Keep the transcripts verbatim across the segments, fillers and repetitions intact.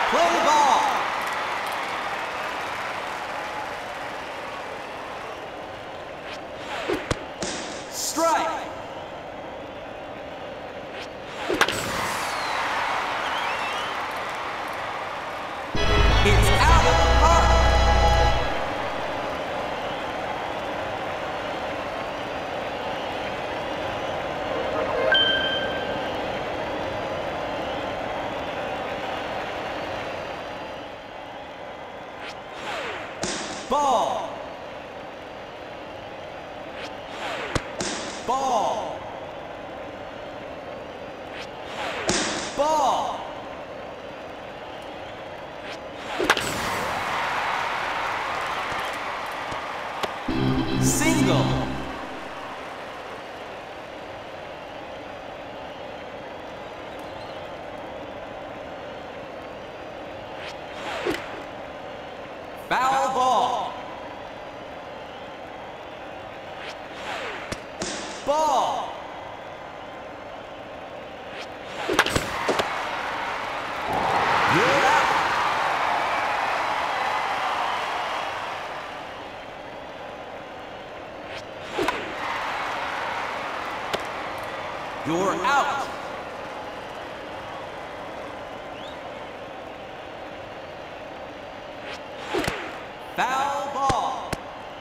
Play ball. Strike. It's out of the park. Ball. Ball. Ball. Single. Foul ball. Ball. You're out. You're out. Foul ball.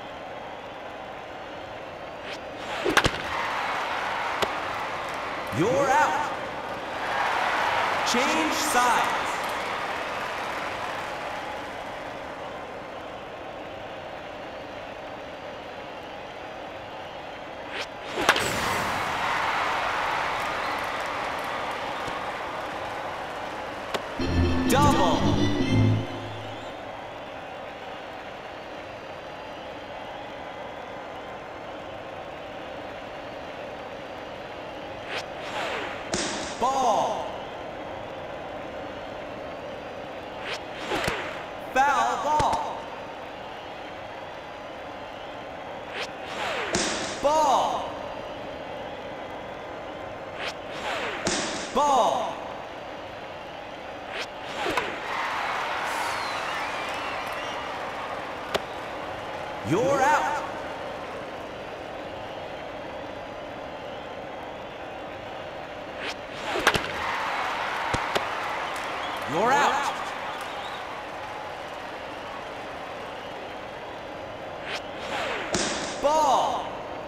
You're out. Change sides. Double. Ball. Foul ball. Ball. Ball. You're out. You're out. Ball.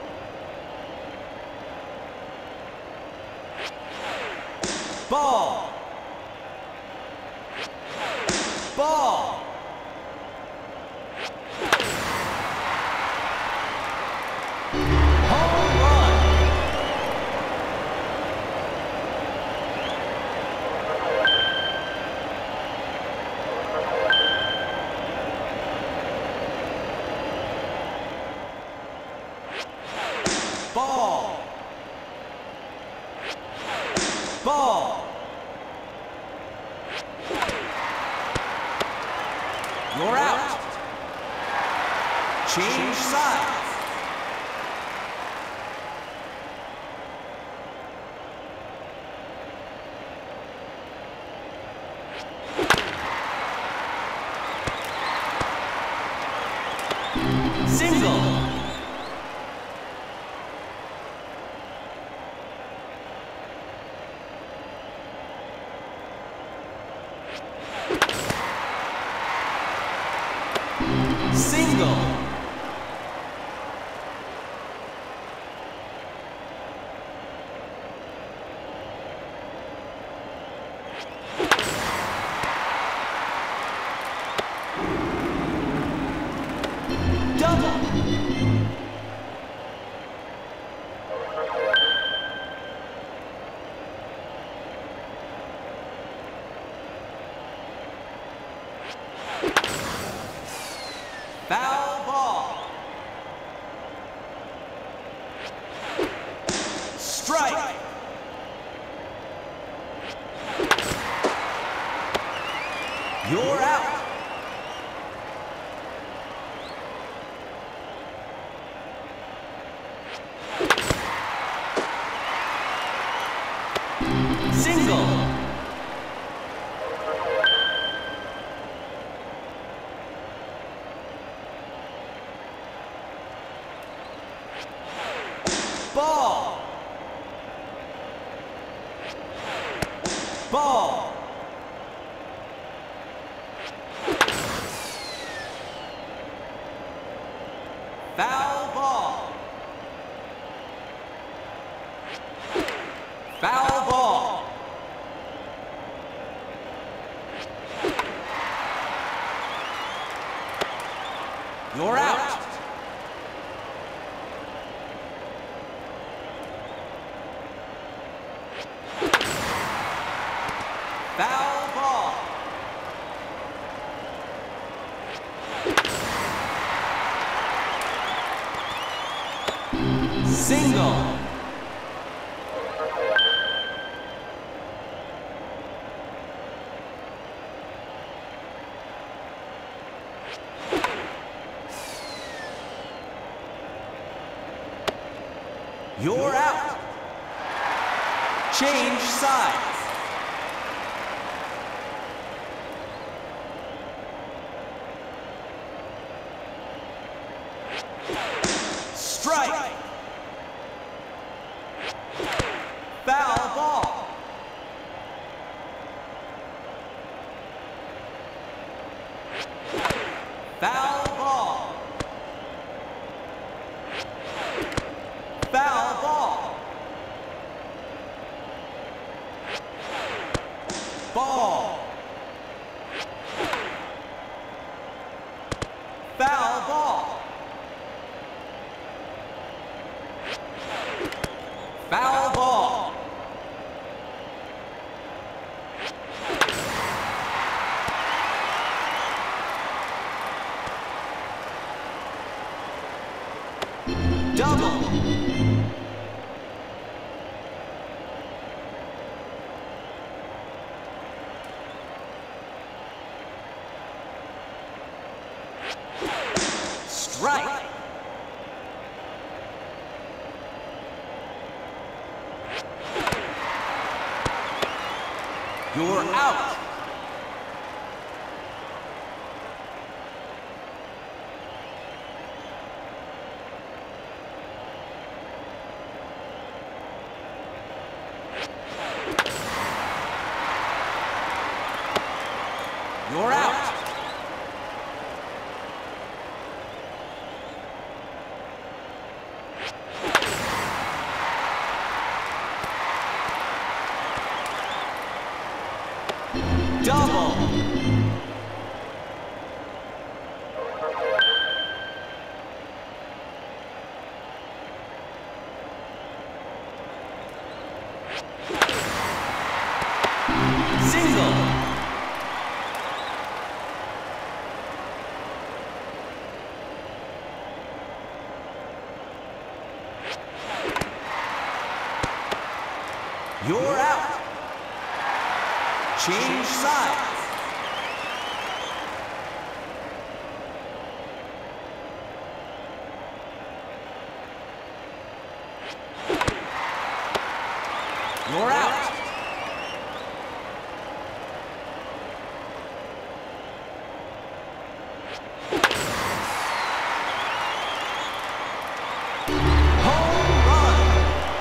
Ball. Ball. Home run. Ball. Ball. You're out. Change sides. Single. Single. Double. Foul ball. Strike. You're out. Single. Ball. Foul ball. Foul ball. You're out. Foul ball. Single. You're out. Change sides. Strike. Foul ball. Foul ball. Foul ball. Ball. Foul ball. Foul ball. Double. Strike. You're out. You're out. Double. Single. You're out. Change sides. You're out. Home run.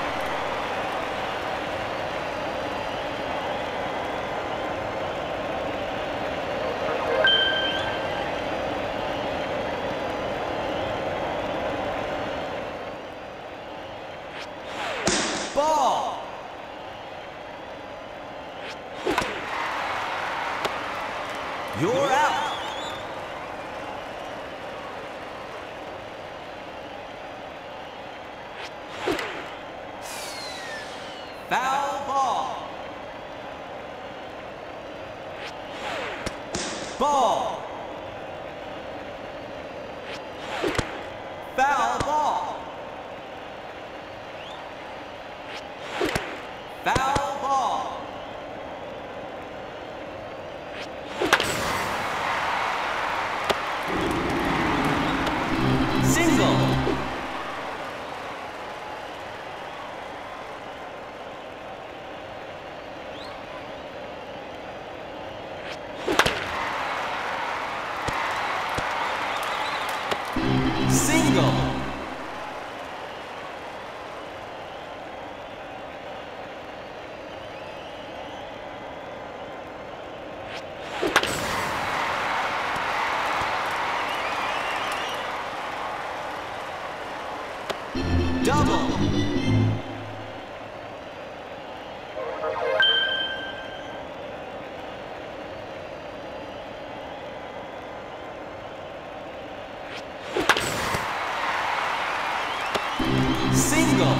Ball. You're out. Foul ball. Ball. Foul ball. Foul ball. Single. Single. Double. Single.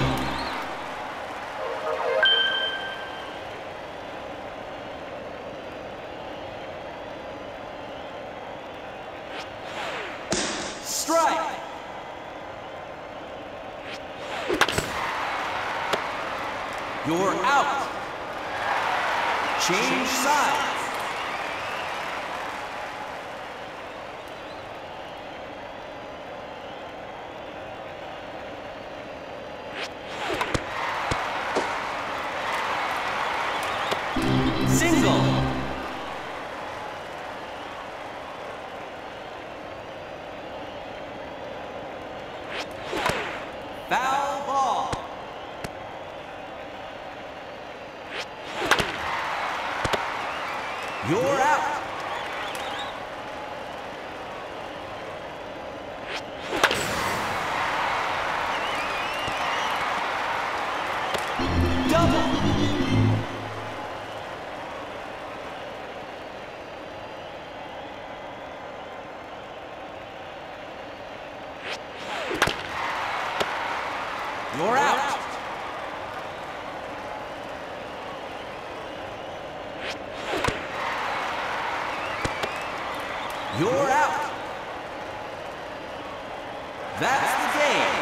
Strike. You're out. Change sides. Single. Foul ball. You're out. Double. You're out. You're out. That's the game.